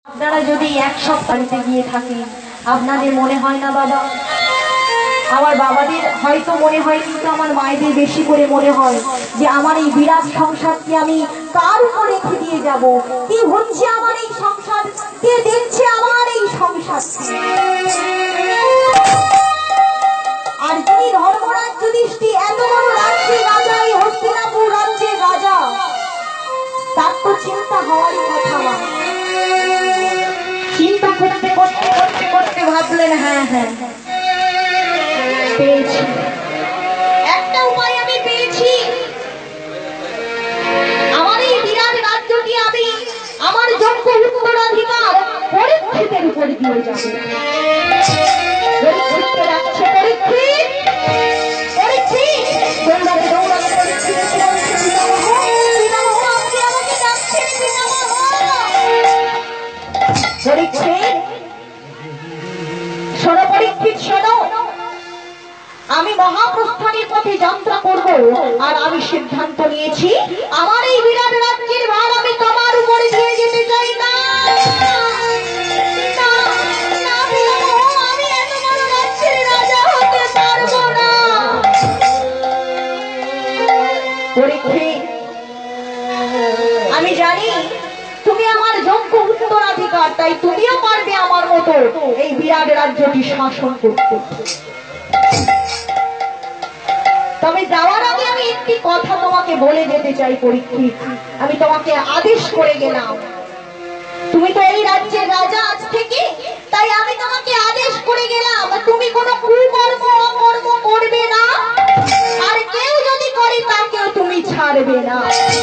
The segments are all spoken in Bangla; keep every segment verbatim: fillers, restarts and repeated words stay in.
আপনারা যদি এক সপ্তাহে গিয়ে থাকেন আপনাদের মনে হয় না বাবা, আমার বাবাদের হয়তো মনে হয়, কিন্তু আমার মায়েদের বেশি করে মনে হয় যে আমার এই বিরাট সংসারকে আমি কার উপর রেখে দিয়ে যাব, কি হচ্ছে আমার এই সংসার, কে দেখছে আমার এই সংসার। আর যিনি ধর্মরাজ যুধিষ্ঠির এত বড় রাজ্যের রাজা, এই হস্তিনাপুর রাজ্যের রাজা, তার তো চিন্তা হওয়ারই কথা না। চিন্তা করতে করতে করতে করতে ভাবলেন হ্যাঁ হ্যাঁ পেয়েছি, একটা উপায় আমি পেয়েছি। আমার এই বিরাট রাজ্যটি আমি আমার যোগ্য উত্তরাধিকার পরীক্ষিতের উপর দিয়ে যাব। পরীক্ষিতকে ডাকছে, পরীক্ষিত পরীক্ষিত দৌড়াতে দৌড়াতে পরীক্ষিত শোনো, পরীক্ষিত শোনো, আমি মহাপ্রস্থানের পথে যাত্রা করব, আর আমি সিদ্ধান্ত নিয়েছি আমার এই বিরাট রাজ্যের ভার আমি তোমার উপরে দিয়ে যেতে চাই না। আমি এত বড় রাজ্যের রাজা হতে পারবো না। পরীক্ষিত, আমি জানি তুমি আমার যোগ্য উত্তরাধিকার, তাই তুমিও পারবে আমার মতো এই বিরাট রাজ্যটি শাসন করতে। তবে যাওয়ার আগে আমি একটি কথা তোমাকে বলে যেতে চাই পরীক্ষিত, আমি তোমাকে আদেশ করে গেলাম, তুমি তো এই রাজ্যের রাজা আজ থেকে, তাই আমি তোমাকে আদেশ করে গেলাম তুমি কোনো কুকর্ম অকর্ম করবে না, আর কেউ যদি করে তাকেও তুমি ছাড়বে না।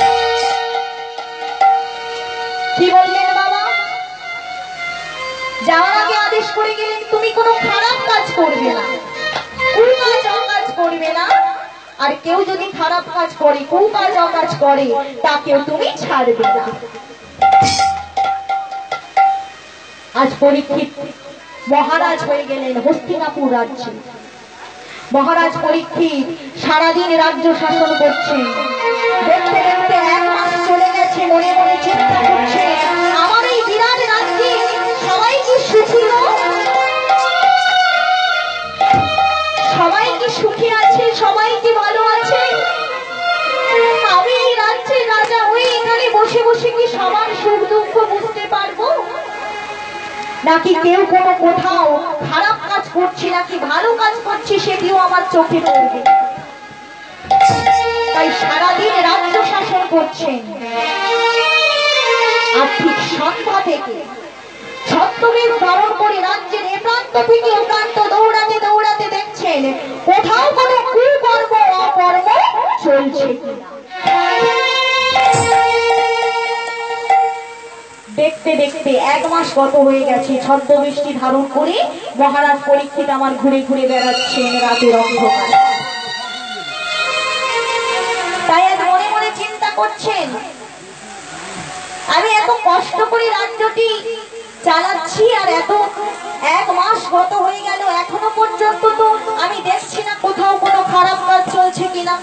কি বললেন বাবা? যাওয়ার আগে আদেশ করে গেলেন তুমি কোনো খারাপ কাজ করবে না, কুকাজ অকাজ করবে না, আর কেউ যদি খারাপ কাজ করে, কুকাজ অকাজ করে, তাকেও তুমি ছাড়বে না। আজ পরীক্ষিত মহারাজ হয়ে গেলেন হস্তিনাপুর রাজ্যে। মহারাজ পরীক্ষিত সারাদিন রাজ্য শাসন করছেন। দেখতে দেখতে এক মাস চলে গেছে, মনে মনে চিন্তা করছে আমার এই বিরাট রাজ্যে সবাই কি সুখী, সবাই কি সুখী আছে, সবাই কি ভালো আছে? আমি এই রাজ্যের রাজা হয়ে এখানে বসে বসে কি সবার সুখ দুঃখ বুঝতে পারবো, নাকি কেউ কোনো কোথাও খারাপ কাজ করছে নাকি ভালো কাজ করছে সেটিও আমার চোখে পড়বে। তাই সারাদিন রাজ্য শাসন করছেন, আর ঠিক সন্ধ্যা থেকে ছত্রবেশ ধারণ করে রাজ্যের এ প্রান্ত থেকে ও প্রান্ত দৌড়াতে দৌড়াতে দেখছেন কোথাও কোনো কুকর্ম অকর্ম চলছে কিনা। দেখতে দেখতে এক মাস গত হয়ে গেছে, ছদ্মবেশটি ধারণ করে মহারাজ পরীক্ষিত আমার ঘুরে ঘুরে বেড়াচ্ছেন রাতের অন্ধকার। তাই আজ মনে মনে চিন্তা করছেন আমি এত কষ্ট করে রাজ্যটি চালাচ্ছি, আর এত এক মাস গত হয়ে গেল, এখনো পর্যন্ত তো আমি দেখছি না কোথাও কোনো খারাপ কাজ চলছে কিনা।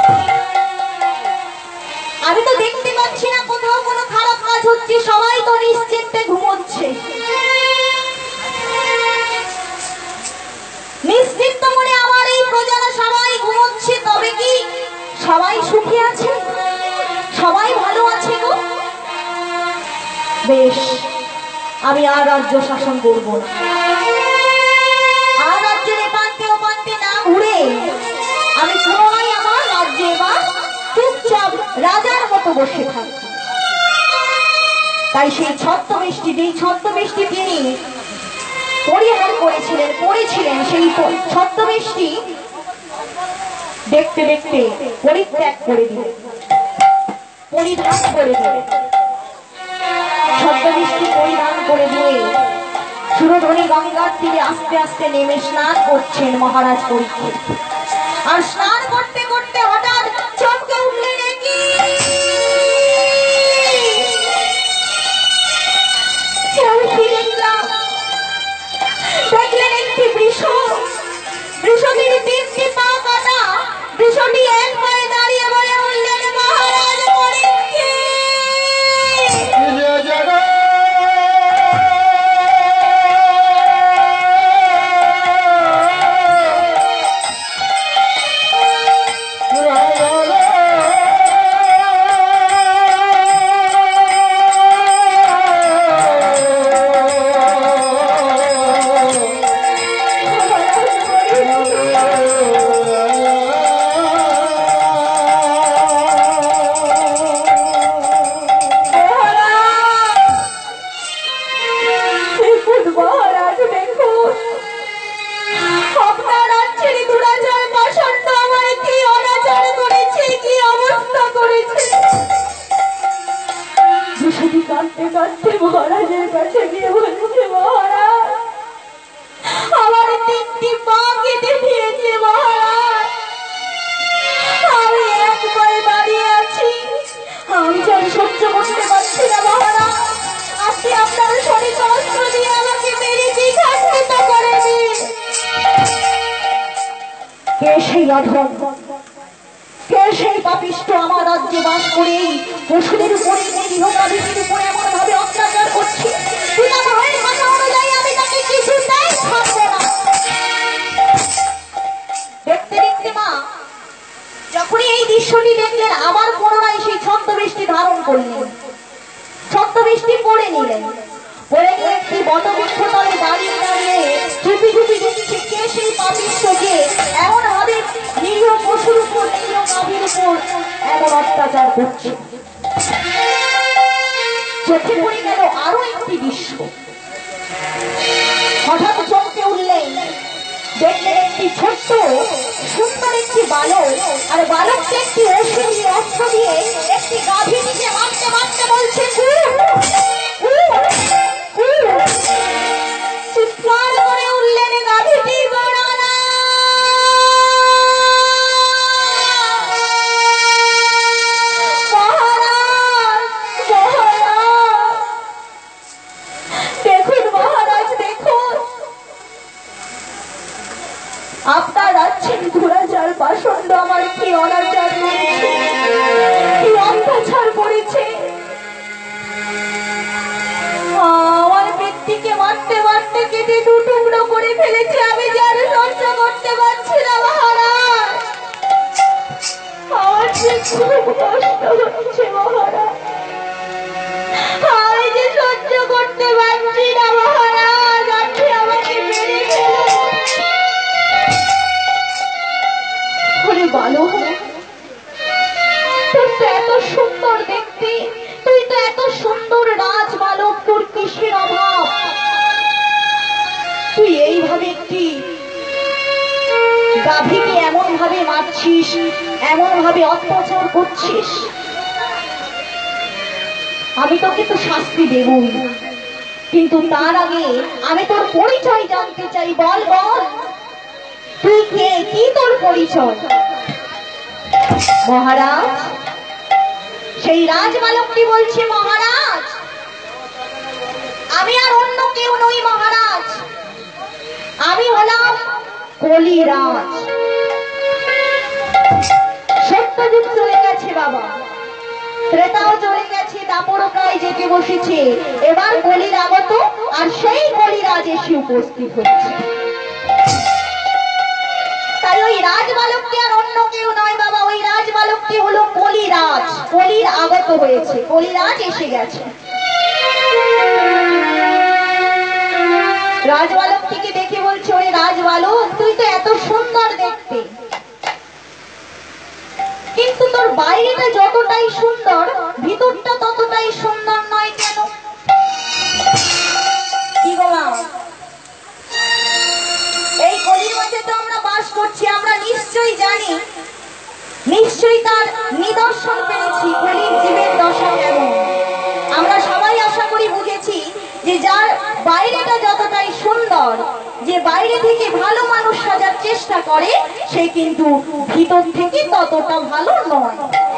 আমি তো দেখতে পাচ্ছি না কোথাও কোনো খারাপ কাজ হচ্ছে, সবাই তো নিশ্চিন্তে ঘুমোচ্ছে। নিশ্চিন্ত মনে আমার এই প্রজারা সবাই ঘুমোচ্ছে, তবে কি সবাই সুখী আছে, সবাই ভালো আছে গো? বেশ, আমি আর রাজ্য শাসন করব না, আর রাজ্যের এপান্তে ওপান্তে না ঘুরে আমি পুনরায় আমার রাজ্যে বা চুপচাপ রাজার মতো বসে থাকব। তাই সেই ছদ্মবেশটি, যেই ছদ্মবেশটি তিনি পরিহার করেছিলেন পড়েছিলেন, সেই ছদ্মবেশটি দেখতে দেখতে পরিত্যাগ করে দিলেন, পরিধান করে দিলেন। ছদ্মবেশটি পরিধান করে দিয়ে সুরধনী গঙ্গার তীরে আস্তে আস্তে নেমে স্নান করছেন মহারাজ পরীক্ষিত। আর স্নান করতে করতে হঠাৎ চমকে উঠলেন, কি দেখলেন একটি বৃষ, বৃষটির তিনটি পা কাটা, বৃষটি এক পায়ে দাঁড়িয়ে বলে উঠলেন মহারাজ পরীক্ষিত। সেই অধম, কে সেই পাপিষ্ঠ আমার রাজ্যে বাস করে পশুদের উপরে নিরীহ গাভীদের উপরে এমন ভাবে অত্যাচার করছে? পিতামহের কথা অনুযায়ী আমি তাকে কিছুতেই ছাড়বো না। দেখতে দেখতে মা যখনই এই দৃশ্যটি দেখলেন আবার পুনরায় সেই ছদ্মবেশটি ধারণ করলেন, ছদ্মবেশটি পরে নিলেন। পরে গিয়ে একটি বটবৃক্ষ তলে দাঁড়িয়ে দাঁড়িয়ে চুপি চুপি দেখছে কে সেই পাপিষ্ঠকে এমন ভাবে নিরীহ পশুর উপর নিরীহ গাভীর উপর এমন অত্যাচার করছে। চোখে পড়ে গেল আরো একটি দৃশ্য। হঠাৎ চমকে উঠলেন, দেখলেন একটি ছোট্ট সুন্দর একটি বালক, আর বালককে একটি অস্ত্র দিয়ে অস্ত্র দিয়ে একটি গাভীটিকে মারতে মারতে বলছে চিৎকার করে উঠলেন গাভীটি গড়ানা। মহারাজ মহারাজ দেখুন, মহারাজ দেখুন, আপনার রাজ্যের দুরাচার পাষণ্ড আমার কি অনাচার করেছে, কি অত্যাচার করেছে। আমার ব্যক্তিকে মারতে মারতে কেটে দু টুকরো করে ফেলেছে, আমি যার সহ্য করতে পারছি না মহারাজ। আমার যে খুব কষ্ট হচ্ছে মহারাজ, আমি যে সহ্য করতে পারছি না মহারাজ, আপনি আমাকে মেরে ফেলুন। বালক, তুই তো এত সুন্দর দেখতে, তুই তো এত সুন্দর রাজ বালক, তোর কিসের অভাব? তুই এইভাবে একটি গাভীকে এমন ভাবে মারছিস, এমন ভাবে অত্যাচার করছিস, আমি তোকে তো শাস্তি দেবই, কিন্তু তার আগে আমি তোর পরিচয় জানতে চাই। বল বল, তুই কে, কি তোর পরিচয়? মহারাজ, সেই রাজবালকটি বলছে, মহারাজ আমি আর অন্য কেউ নই মহারাজ, আমি হলাম কলিরাজ। সত্যযুগ চলে গেছে বাবা, ত্রেতাও চলে গেছে, দাপরকায় যেতে বসেছে, এবার কলির আগত, আর সেই কলিরাজ এসে উপস্থিত হচ্ছে। তাই ওই রাজবালকটি আর অন্য কেউ নয় বাবা, ওই রাজবালকটি হলো কলিরাজ, কলির আগত হয়েছে, কলিরাজ এসে গেছে। রাজবালকটিকে দেখে বলছে, ওরে রাজবালক, তুই তো এত সুন্দর দেখতে, কিন্তু তোর বাইরেটা যতটাই সুন্দর ভিতরটা ততটাই সুন্দর নয় কেন? কি গো মা, এই কলির মাঝে তো আমরা বাস করছি, আমরা নিশ্চয়ই জানি, নিশ্চয়ই তার নিদর্শন পেয়েছি কলির জীবের দশা কেমন। আমরা সবাই আশা করি বুঝেছি যে যার বাইরেটা যতটাই সুন্দর, যে বাইরে থেকে ভালো মানুষ সাজার চেষ্টা করে, সে কিন্তু ভিতর থেকে ততটা ভালো নয়।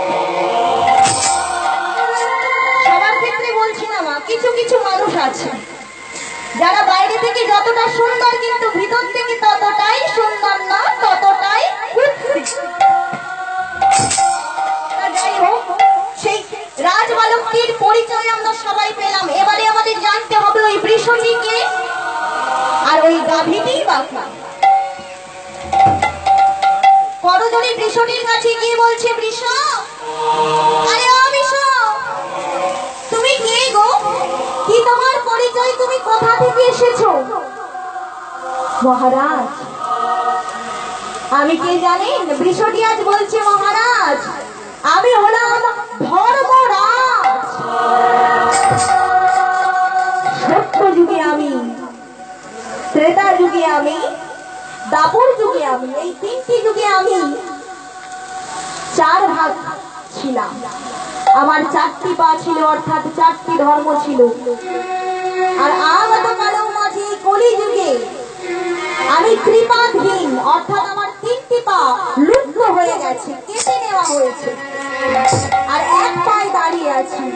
সবার ক্ষেত্রে বলছি না মা, কিছু কিছু মানুষ আছে যারা বাইরে থেকে যতটা সুন্দর কিন্তু ভিতর থেকে ততটাই সুন্দর না, ততটাই কুৎসিত। যাই হোক, সেই রাজবালকটির পরিচয় আমরা সবাই পেলাম। এবারে আমাদের জানতে হবে ওই বৃষটিকে আর ওই গাভীটি বাকি। করজনী বৃষটির কাছে গিয়ে বলছে, বৃষ, আরে ও বৃষ, তুমি কে গো? কি তোমার পরিচয়? তুমি কোথা থেকে এসেছো? মহারাজ, আমি কে জানেন? বৃষটি আজ বলছে, মহারাজ আমি হলাম ধর্মরাজ। সত্য যুগে আমি, ত্রেতা যুগে আমি, দাপর যুগে আমি, এই তিনটি যুগে আমি চার ভাগ ছিলাম। আমার চারটি পা ছিল, অর্থাৎ চারটি ধর্ম ছিল। আর আগত কালেও মাঝে কলি যুগে আমি ত্রিপাদহীন, অর্থাৎ আমার তিনটি পা লুপ্ত হয়ে গেছে, কেটে নেওয়া হয়েছে, আর এক পায়ে দাঁড়িয়ে আছি।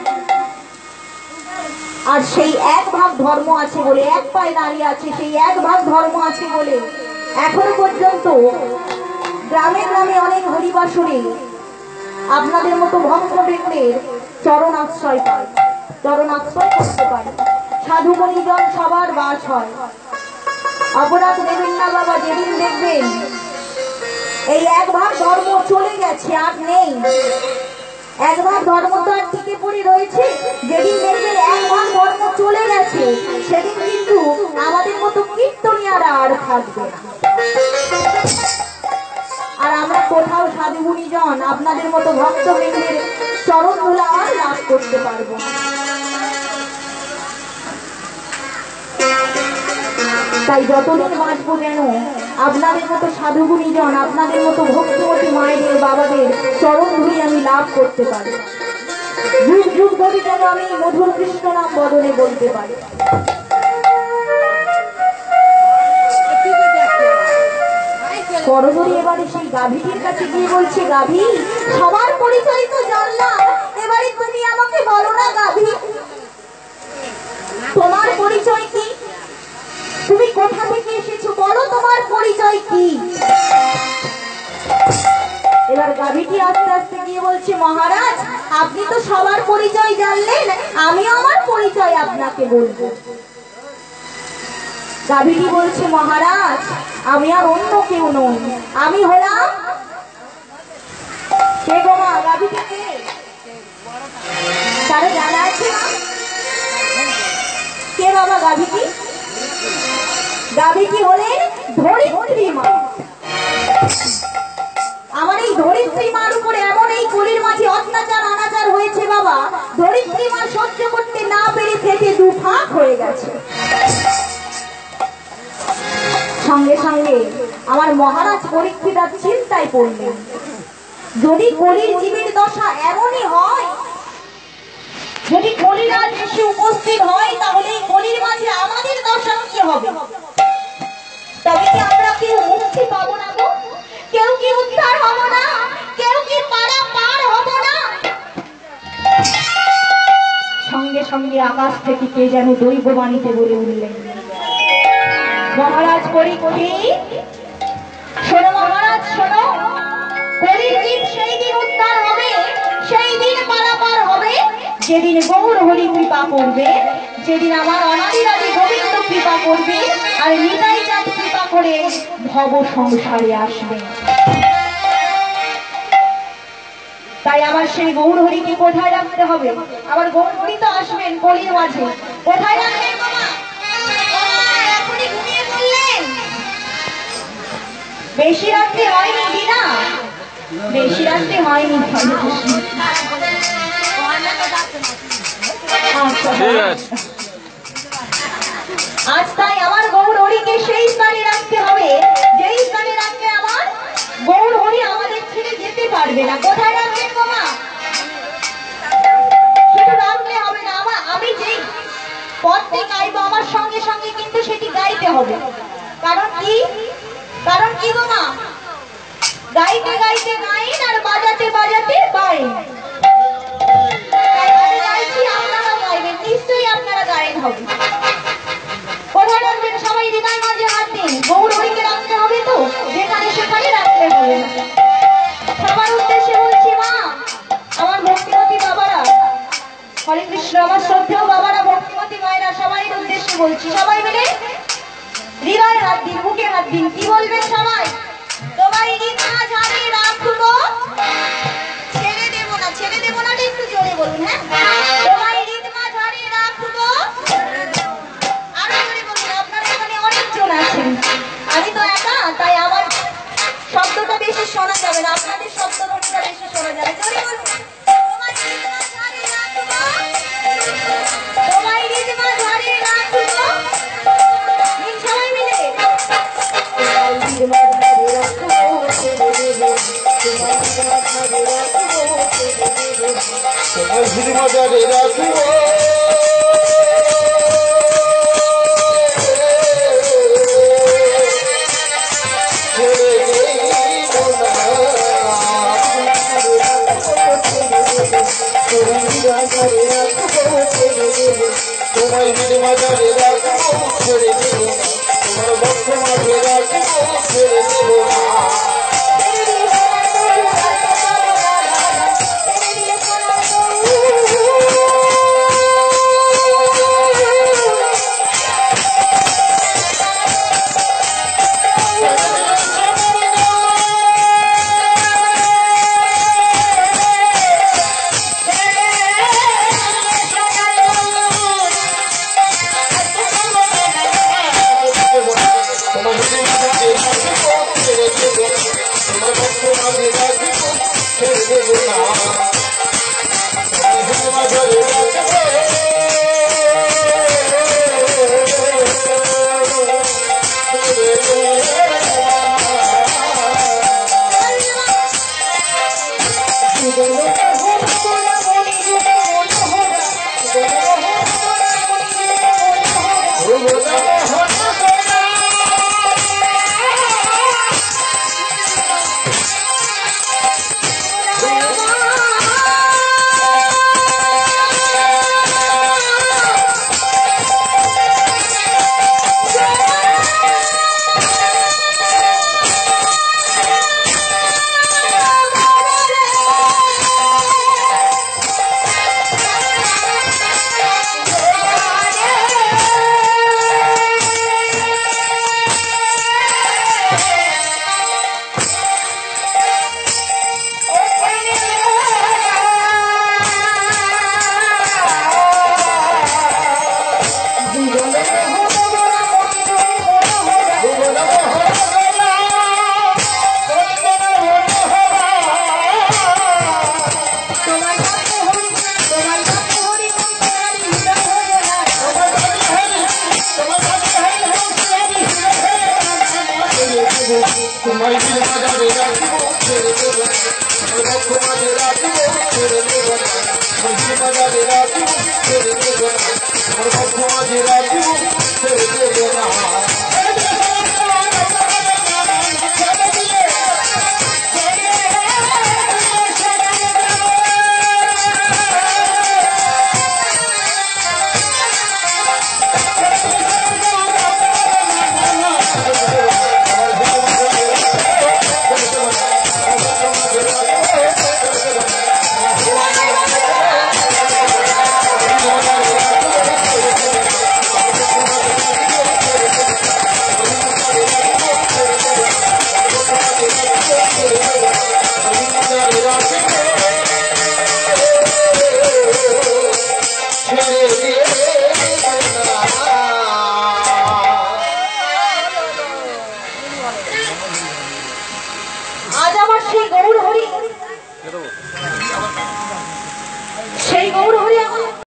আর সেই এক ভাগ ধর্ম আছে বলে, এক পায়ে দাঁড়িয়ে আছে, সেই এক ভাগ ধর্ম আছে বলে এখনো পর্যন্ত গ্রামে গ্রামে অনেক হরিবাসরে আপনাদের মতো ভক্তবৃন্দের চরণ আশ্রয় পায়, চরণ আশ্রয় করতে পারে। সাধু মণিজন সবার বাস হয়। অপরাধ দেবেন না বাবা, যেদিন দেখবেন এই এক ভাগ ধর্ম চলে গেছে, আর নেই, এক ভাগ ধর্ম তো আর টিকে পড়ে রয়েছে, যেদিন দেখবেন এক ভাগ ধর্ম চলে গেছে সেদিন কিন্তু আমাদের মতো কীর্তনিয়ারা আর থাকবে না। আর আমরা কোথাও সাধু মুনিজন আপনাদের মতো ভক্তবৃন্দের চরণ ধুলা আর লাভ করতে পারবো না। তাই যতদিন বাঁচবো যেন আপনাদের মতো সাধু গুণীজন, আপনাদের মতো ভক্তিমতী মায়েদের বাবাদের চরণ ধুলি আমি লাভ করতে পারি, যুগ যুগ ধরে যেন আমি মধুর কৃষ্ণ নাম বদলে বলতে পারি। করজোড়ি এবারে সেই গাভীটির কাছে গিয়ে বলছে, গাভী, সবার পরিচয় তো জানলাম, এবারে তুমি আমাকে বলো না গাভী, তোমার পরিচয় কি? তুমি কোথা থেকে এসেছো, বলো তোমার পরিচয় কি? এবার গাভীটি আস্তে আস্তে গিয়ে বলছে, মহারাজ, আপনি তো সবার পরিচয় জানলেন, আমি আমার পরিচয় আপনাকে বলবো। গাভীটি বলছে, মহারাজ, আমি আর অন্য কেউ নই, আমি হলাম কে গো মা? গাভীটি কে? তারা জানা আছে না কে বাবা গাভীটি? গাভীটি হলেন ধরিত্রী মা। আমার এই ধরিত্রী মার উপরে এমন এই কলির মাঝে অত্যাচার অনাচার হয়েছে বাবা, ধরিত্রী মা সহ্য করতে না পেরে ফেটে দু ফাঁক হয়ে গেছে। সঙ্গে সঙ্গে আমার মহারাজ পরীক্ষিত চিন্তায় পড়লেন, যদি কলির জীবের দশা এমনই হয়, যদি কলিরাজ এসে উপস্থিত হয়, তাহলে এই কলির মাঝে আমাদের দশা কি হবে? তবে কি আমরা কেউ মুক্তি পাবো না গো? কেউ কি উদ্ধার হবো না? কেউ কি পারা পার হবো না? সঙ্গে সঙ্গে আকাশ থেকে কে যেন দৈববাণীতে বলে উঠলেন, মহারাজ পরীক্ষিত, শোনো মহারাজ শোনো, কলির জীব সেই দিন উদ্ধার হবে, সেই দিন পারাপার হবে যেদিন গৌর হরি কৃপা করবে, যেদিন আমার অনাদিরাদি গোবিন্দ কৃপা করবে, আর নিতাই চাঁদ কৃপা করে ভব সংসারে আসবে। তাই আমার সেই গৌর হরিকে কোথায় রাখতে হবে? আমার গৌর হরি তো আসবেন কলির মাঝে, কোথায় রাখবেন বাবা? এখনই ঘুমিয়ে পড়লেন? বেশি রাত্রে হয়নি দিনা, বেশি রাত্রে হয়নি। আজ তাই আমার গৌর হরিকে সেই স্থানে রাখতে হবে যেই স্থানে রাখলে আমার গৌর হরি আমাদের ছেড়ে যেতে পারবে না। কোথায় রাখবেন বাবা? শুধু রাখলে হবে না, আমার আমি যেই পথে গাইবো আমার সঙ্গে সঙ্গে কিন্তু সেটি গাইতে হবে। কারণ কি? কারণ কি বাবা? গাইতে গাইতে গাইন আর বাজাতে বাজাতে বাইন। আমি গাইছি, আপনারা গাইবেন, নিশ্চয়ই আপনারা গায়েন হবে। কোথায় রাখবেন? সবাই হৃদয় মাঝে হাত দিন। গৌর হরিকে রাখতে হবে তো, যেখানে সেখানে রাখতে হবে না। সবার উদ্দেশ্যে বলছি, মা, আমার ভক্তিমতী বাবারা, হরে কৃষ্ণ, আমার শ্রদ্ধেয় বাবারা, ভক্তিমতী মায়েরা, সবাই উদ্দেশ্যে বলছি, সবাই মিলে হৃদয় হাত দিন, বুকে হাত দিন। কি বলবেন সবাই? তোমায় রিমা ঝাড়ে রাখবো, ছেড়ে দেবো না। ছেড়ে দেবো না, একটু জোরে বলুন। হ্যাঁ, তোমায় রিমা ঝাড়ে রাখবো, আরো জোরে বলুন। আপনারা এখানে অনেকজন আছেন, আমি তো একা, তাই আমার শব্দটা বেশি শোনা যাবে না, আপনাদের শব্দটা বেশি শোনা যাবে। জোরে বলুন, তোমায় রিমা ঝাড়ে রাখবো, তোমায় রিমা ঝাড়ে রাখবো। সবাই মিলে সেই গৌর